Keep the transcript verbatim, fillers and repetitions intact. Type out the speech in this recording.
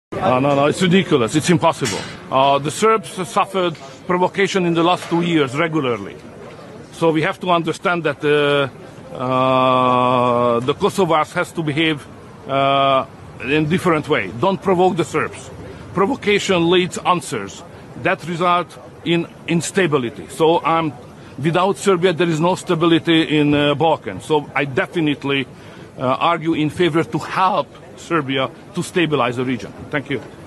Uh, no, no, it's ridiculous. It's impossible. Uh, the Serbs suffered provocation in the last two years regularly. So we have to understand that uh, uh, the Kosovars has to behave uh, in a different way. Don't provoke the Serbs. Provocation leads answers that result in instability. So um, without Serbia, there is no stability in uh, Balkans. So I definitely uh, argue in favor to help Serbia to stabilize the region. Thank you.